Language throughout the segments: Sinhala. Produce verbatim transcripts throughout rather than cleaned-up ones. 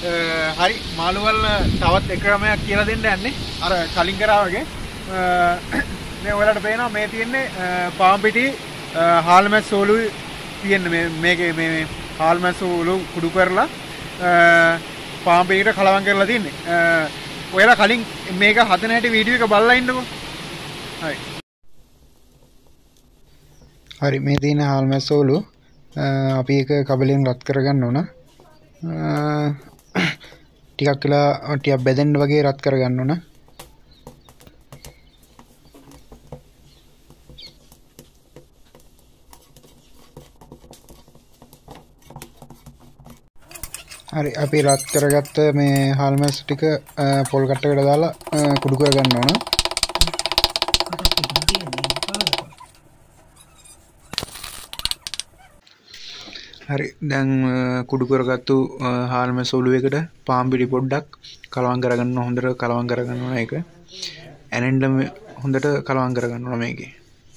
හරි මාළු වල තවත් එක ක්‍රමයක් කියලා දෙන්න යන්නේ. අර කලින් කරා වගේ මේ ඔයාලට පේනවා මේ තියෙන්නේ පාම් පිටි හාල් මැස් ඔලු තියෙන්නේ මේ මේකේ මේ හාල් මැස් ඔලු කුඩු කරලා පාම් පිටියට කලවම් කරලා තින්නේ. ඔයාලා කලින් මේක හදන හැටි වීඩියෝ එක බලලා ඉන්නකෝ. හරි. හරි මේ තියෙන හාල් මැස් ඔලු අපි ඒක කබලෙන් රත් කරගන්න ඕන. ටිකක් වෙලා ටිකක් බෙදෙන්න වගේ රත් කරගන්න ඕන. හරි අපි රත් කරගත්ත මේ හාල් මැස් ටික පොල් කට්ටකට දාලා කුඩු කරගන්න ඕන. හරි දැන් කුඩු කරගත්තු හාල් මැස් ඔලුවකට පාම් පිටි පොඩ්ඩක් කලවම් කරගන්න හොඳට කලවම් කරගන්න ඕන ඒක. ඇනෙන්න හොඳට කලවම් කරගන්න ඕන මේකේ.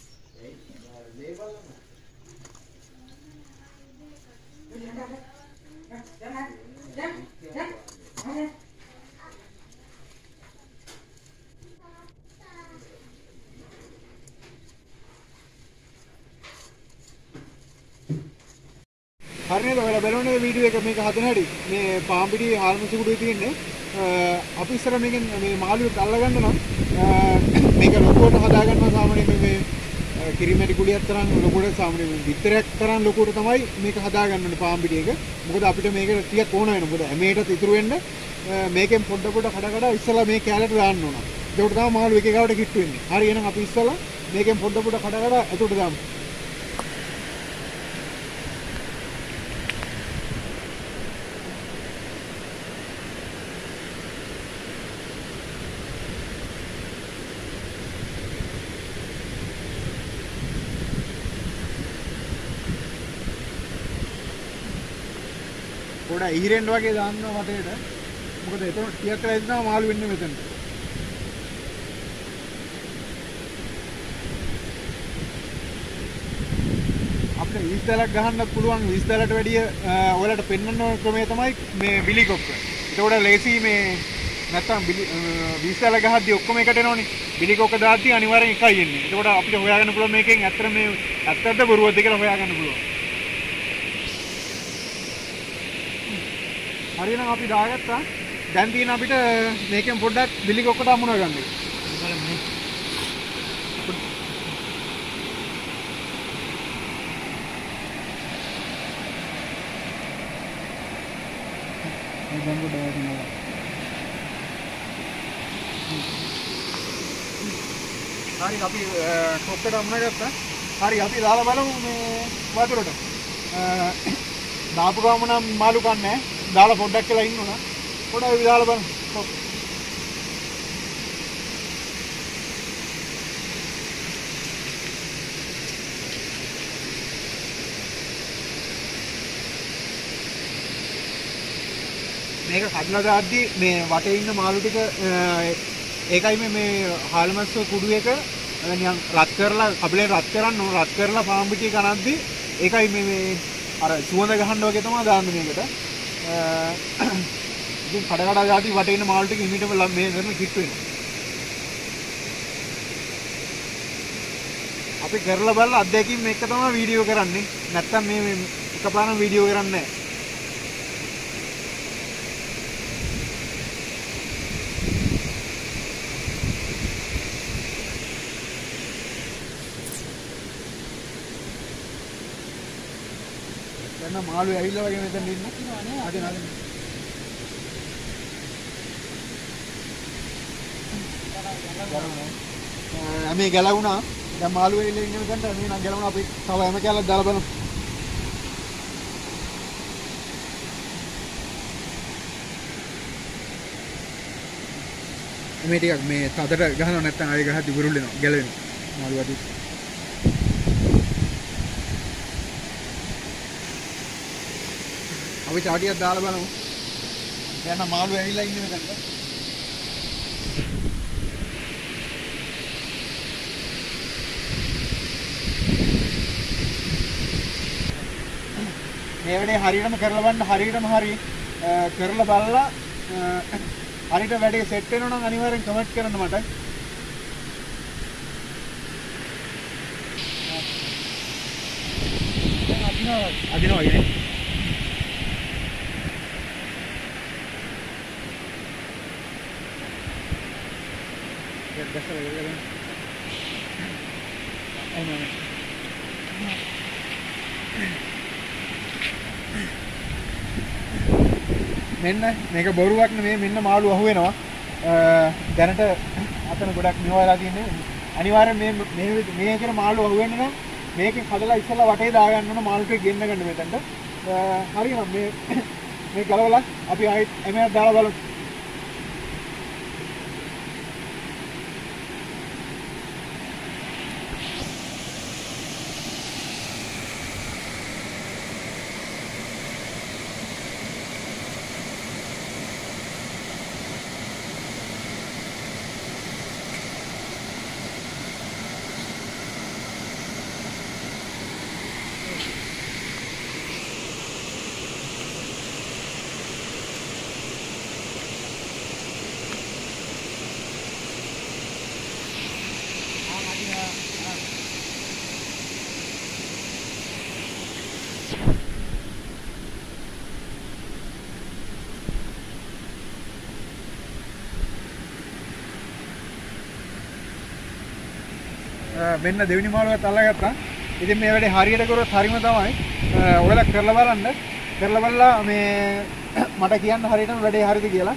හරි නේද ඔයාලා බලන්නේ වීඩියෝ එක මේක හදන හැටි මේ පාම් පිටි හාල් මැස් කුඩුවේ තියෙන්නේ අපි ඉස්සර මේකෙන් මේ මාළුවෙක් අල්ලගන්න නම් මේක ලොකුවට හදා ගන්නවා සාමාන්‍යයෙන් මේ කිරිමැටි කුඩියක් තරම් ලොකුවට සාමාන්‍යයෙන් විතරක් තරම් ලොකුවට තමයි මේක හදා ගන්න ඕනේ පාම් පිටි එක. මොකද අපිට මේක ටිකක් ඕන වෙනවා. මොකද හැමේටත් ඉතුරු වෙන්න මේකෙන් පොඩ පොඩ කඩ කඩ ඉස්සලා මේ කැලේට දාන්න ඕන. ඒකට තමයි මාළු එක එකවට කිට්ටු වෙන්නේ. හරි එහෙනම් අපි ඉස්සලා මේකෙන් පොඩ පොඩ කඩ කඩ ඇතුළට දාමු. පොඩ ඉහිරෙන්න වගේ දාන්නවා වටේට. මොකද එතන ටිකක් කරලා ඉන්නවා මාළු වෙන්නේ මෙතන. අපිට විස් දලක් ගහන්න පුළුවන්. විස් දලට වැඩිය ඔයාලට පෙන්වන්න ඕන ක්‍රමය තමයි මේ බිලි කොක්ක. ඒකට ලේසි මේ නැත්තම් බිලි විස් දල ගහද්දි ඔක්කොම එකට එනවනේ. බිලි කොක්ක දාද්දි අනිවාර්යෙන් එකයි එන්නේ. ඒකට අපිට හොයාගන්න පුළුවන් මේකෙන් ඇත්තට මේ ඇත්තද බොරුවද කියලා හොයාගන්න පුළුවන්. හරිනම් අපි දාගත්තා. දැන් තියෙන අපිට මේකෙන් පොඩ්ඩක් බිලි කොක්කට අමුණ ගන්න. බලමු. මේ බංගු දාගන්නවා. හරි අපි කොක්කට අමුණ ගත්තා. හරි අපි දාලා බලමු මේ වතුරට. දාපු ගමන් නම් මාළු කන්නේ නැහැ. දාලා පොඩ්ඩක් කියලා ඉන්න උනා. පොඩ්ඩක් දාලා බලන්න. මේක කඩලා දාද්දි මේ වටේ ඉන්න මාළු ටික ඒකයි මේ මේ හාල් මැස් කුඩු එක නිකන් රත් කරලා කබලෙන් රත් කරන්න ඕන. රත් කරලා පාම් පිටිය කනද්දි ඒකයි මේ මේ අර සුවඳ ගහන්න වගේ තමයි දාන්නේ මේකට. ඉතින් කඩ කඩ දාති වටේ ඉන්න මාළු ටික ඉමිටම මේ කරන කිට්ටු වෙනවා. අපි කරලා බලලා අත්දැකීම් එක තමයි වීඩියෝ කරන්නේ. නැත්තම් මේ මේ එකපාරම වීඩියෝ කරන්නේ නැහැ. දැන් මාළු ඇවිල්ලා වගේ මෙතන ඉන්න. අද නේද? මේ ගැලවුණා. දැන් මාළු ඇවිල්ලා ඉන්න මෙතනට මේ නම් ගැලවුණා. අපි තව හැම කැලක් දාලා බලමු. මේ ටිකක් මේ තදට ගහනවා නැත්නම් ආයෙ ගහද්දි බුරුල් වෙනවා. ගැලවෙනවා. මාළු අඩි අපි තාටියක් දාලා බලමු. දැන් මාළු ඇවිල්ලා ඉන්නේ මෙතනට. මේ වැඩේ හරියටම කරලා බලන්න. හරියටම හරි කරලා බලලා හරියට වැඩේ සෙට් වෙනවා නම් අනිවාර්යෙන් කමෙන්ට් කරන්න මට. දැන් අදිනවා අදිනවා වගේ නේ. දැන් දැස්සලා ගිහලා එනවා. මෙන්න මේක බොරුවක් නෙමෙයි මෙන්න මාළු අහු වෙනවා. දැනට අතන ගොඩක් නිවලා තියෙන්නේ. අනිවාර්යෙන් මේ මේ මේකේ මාළු අහු වෙන්න නම් මේකෙන් හදලා ඉස්සලා වටේ දා ගන්න ඕන මාළු ටික ගෙන්න ගන්න මෙතනට. හරියනම් මේ මේ ගලවලා අපි ආයෙත් එමෙයක් දාලා බලමු. මෙන්න දෙවෙනි මාළුවත් අල්ලගත්තා. ඉතින් මේ වැඩේ හරියට කරොත් හරිම තමයි. ඔයාලා කරලා බලන්න. කරලා බලලා මේ මට කියන්න හරියටම වැඩේ හරියද කියලා.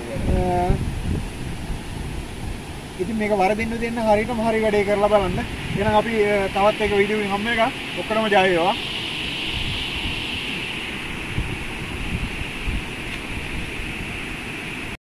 ඉතින් මේක වරදින්න දෙන්න හරියටම හරි වැඩේ කරලා බලන්න. එහෙනම් අපි තවත් එක වීඩියෝ එකකින් හම්බ වෙනවා. ඔක්කොම ජය වේවා.